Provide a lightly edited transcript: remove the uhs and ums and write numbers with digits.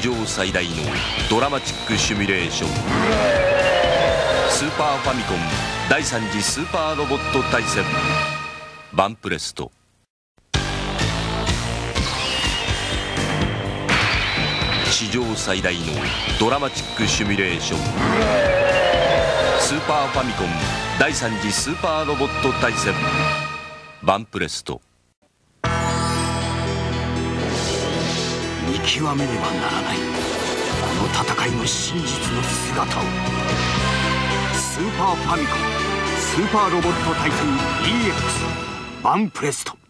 上最大のドラマチックシミュレーション、スーパーファミコン第3次スーパーロボット対戦バンプレスト。史上最大のドラマチックシミュレーション、スーパーファミコン第3次スーパーロボット対戦バンプレスト。 見極めねばならない、この戦いの真実の姿を。スーパーファミコンスーパーロボット対戦 EX バンプレスト。